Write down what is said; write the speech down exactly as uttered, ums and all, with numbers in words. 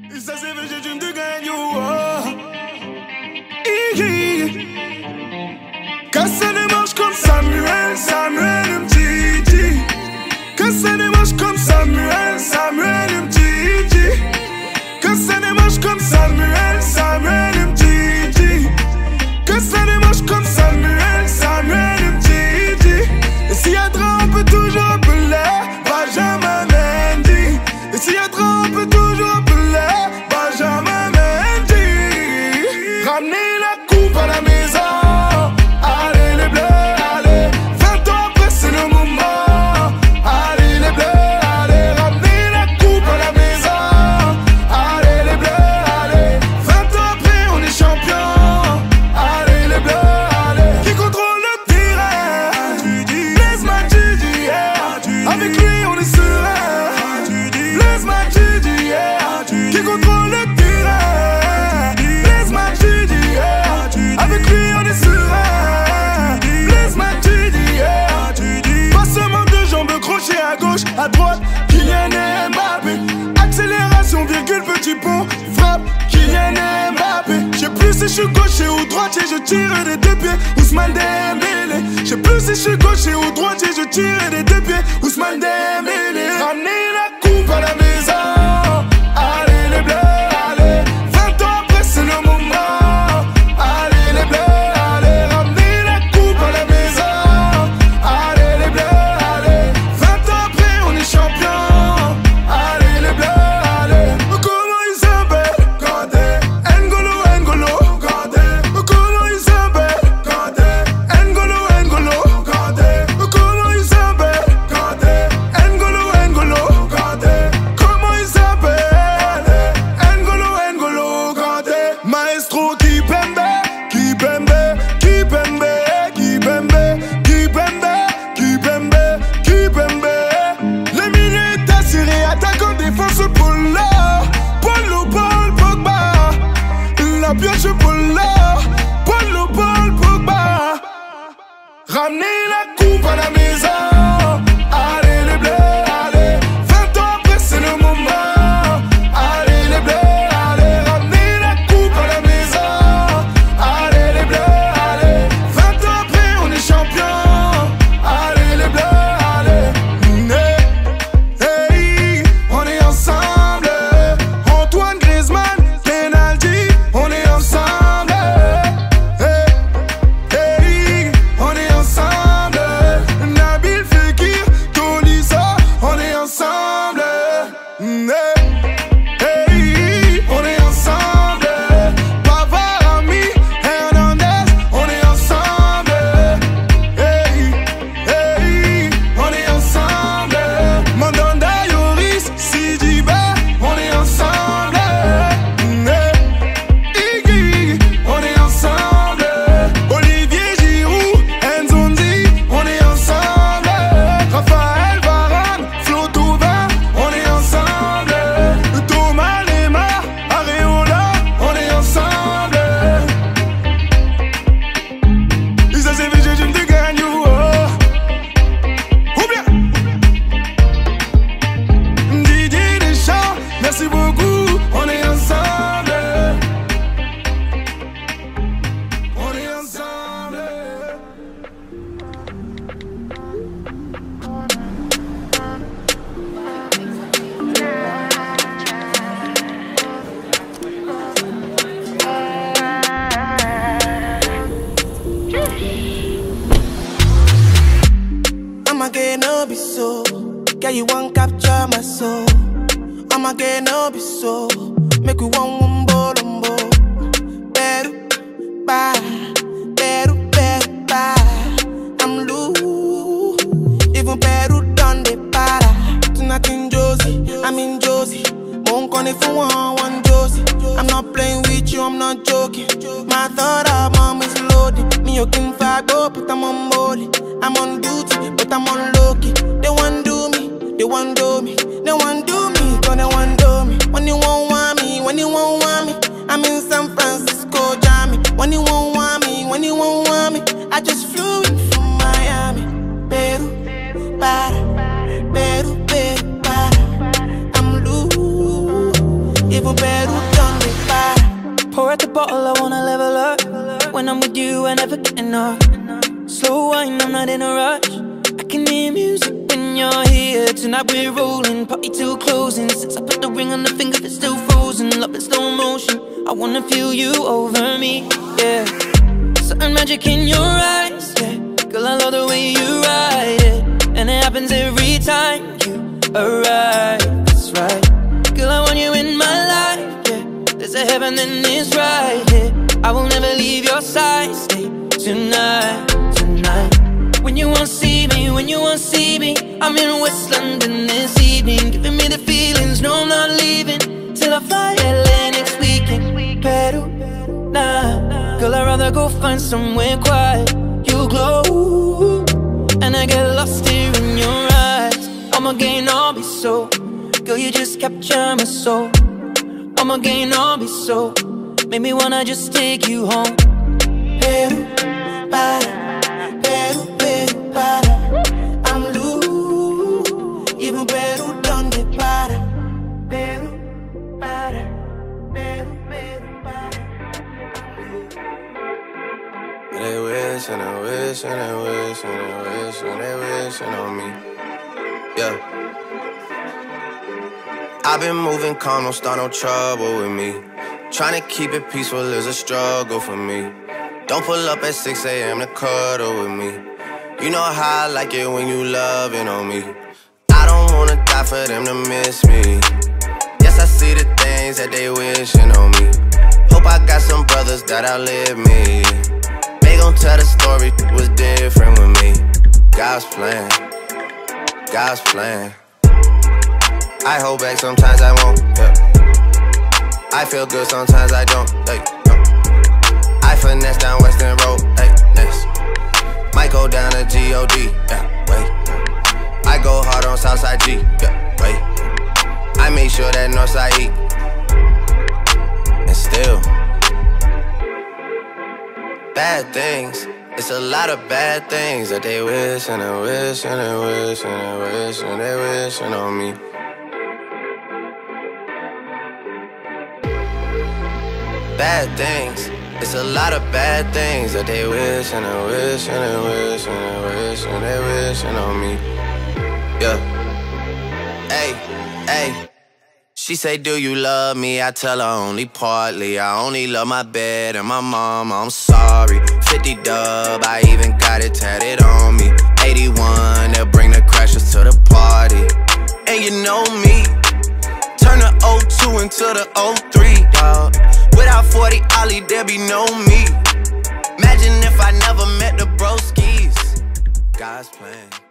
Et ça c'est vrai, j'ai dû me gagner. Casse les manches comme Samuel, Samuel Mtiti. Casse les manches comme Samuel, Samuel Mtiti. Casse les manches comme Samuel, Samuel Mtiti. Casse les manches comme Samuel, Samuel Mtiti. Et s'il y a trop, on peut toujours appeler Benjamin Mendy. Et s'il y a trop, on peut toujours appeler Benjamin Mendy. Ramenez la coupe à la maison. Allez les bleus, allez. Vingt ans après c'est le moment. Allez les bleus, allez. Ramenez la coupe à la maison. Allez les bleus, allez. Vingt ans après on est champion. Allez les bleus, allez. Qui contrôle le terrain? Blaise Matuidi, yeah. Avec lui on est serein. Blaise Matuidi, yeah. Qui contrôle le terrain? Blaise Matuidi, yeah. Avec lui on est serein. Blaise Matuidi, yeah. Passement de jambes, crochet à gauche, à droite, Kylian Mbappé. Accélération, virgule, petit pont, frappe, Kylian Mbappé. J'sais plus si j'suis gaucher ou droitier, je tire des deux pieds, Ousmane Dembélé. J'sais plus si j'suis gaucher ou droitier, je tire des deux pieds, Ousmane Dembélé. Ramenez la coupe à la maison. Allez les bleus, allez. Vingt ans après c'est le moment. Allez les bleus, allez. Ramenez la coupe à la maison. Allez les bleus, allez. Vingt ans après on est champion. Allez les bleus, allez. Comment ils s'appellent? Kanté, N'Golo, N'Golo, Kanté. Comment ils s'appellent? Kanté, N'Golo, N'Golo, Kanté. Comment ils s'appellent? Kanté, N'Golo, N'Golo, Kanté. Comment ils s'appellent? N'Golo, N'Golo, Kanté. Maestro Kipembe, Kipembe, Kipembe, Kipembe, Kipembe, Kipembe, Kipembe. Les minutes assurées, attaquant, défense, Polo, Polo, Paul, Pogba. La pioche, Polo, Polo, Paul, Pogba. Ramenez la coupe à la maison. Allez les bleus, allez. Vingt ans après c'est le moment. Allez les bleus, allez. Ramenez la coupe à la maison. Allez les bleus, allez. Vingt ans après on est champion. Allez les bleus, allez. Hey, hey, on est ensemble. Antoine Griezmann, penalty, on est ensemble. Hey, hey, on est ensemble. Nabil Fekir, Tolisso, on est ensemble. Hey, hey, on est ensemble. Pavard, Ami, Hernandez, on est ensemble. Hey, hey, on est ensemble. Mandanda, Yoris, Sidibé, on est ensemble. Hey, Iggy, on est ensemble. Olivier Giroud, Nzonzi, on est ensemble. Raphaël Varane, Flo Thauvin, on est ensemble. Thomas Lemar, Areola, on est ensemble. Et ça c'est vrai, j'ai dû me gagner. Ou bien Didier Deschamps, merci beaucoup, on est ensemble. On est ensemble. I'ma get no be so. Girl, you won't capture my soul. I'ma get no be so. Make you one one bolombo. Better, bye. Better, better, bye. I'm loose. Even better done the para. Tonight in Josie, I'm in Josie. Won't call if you want one Josie. I'm not playing with you, I'm not joking. My thought of mom is loaded. Me, you can fire go, but I'm on molly. I'm on duty, but I'm on low-key. They want do me, they want do me. They want do me, cause they want do me. When you won't want me, when you won't want me, I'm in San Francisco, Jammy. When you won't want me, when you won't want me, I just flew in from Miami. Peru, para, Peru, Peru, para. I'm loose, even better. I'm with you, I never get enough. Slow wine, I'm not in a rush. I can hear music when you're here. Tonight we're rolling, party till closing. Since I put the ring on the finger, it's still frozen. Love in slow motion, I wanna feel you over me, yeah. Certain magic in your eyes, yeah. Girl, I love the way you ride it, and it happens every time you arrive. That's right. Girl, I want you in my life, yeah. There's a heaven and it's right here. I will never leave your side. Stay tonight, tonight. When you won't see me, when you won't see me, I'm in West London this evening, giving me the feelings. No, I'm not leaving till I fly L A next weekend. Peru, nah. Girl, I'd rather go find somewhere quiet. You glow, and I get lost here in your eyes. I'ma gain, I'll be so. Girl, you just capture my soul. I'ma gain, I'll be so. Make me wanna just take you home. Peru, para, Peru, Peru, para. I'm loose, even Peru, donde para. Peru, para, Peru, Peru, para. They wish and they wish and they wish and they wish and they wishing on me. Yeah. I've been moving calm, don't start no trouble with me. Trying to keep it peaceful is a struggle for me. Don't pull up at six A M to cuddle with me. You know how I like it when you loving on me. I don't wanna die for them to miss me. Yes, I see the things that they wishing on me. Hope I got some brothers that outlive me. They gon' tell the story was different with me. God's plan, God's plan. I hold back, sometimes I won't, yeah. I feel good, sometimes I don't, hey, no. I finesse down Western Road, hey, next. Might go down to G O D, yeah, wait. I go hard on Southside G, yeah, wait. I make sure that Northside eat. And still bad things, it's a lot of bad things that they wish and they wish and they wish and they wish and they wishing on me. Bad things, it's a lot of bad things that they wish and they wish and they wish and they wish and they wishing on me. Yeah. Hey, hey. She say, do you love me? I tell her only partly. I only love my bed and my mom, I'm sorry. Fifty dub, I even got it tatted on me. Eighty-one, they'll bring the crashers to the party. And you know me, turn the oh two into the oh three, dawg. Without forty Ollie, there be no me. Imagine if I never met the broskies. God's plan.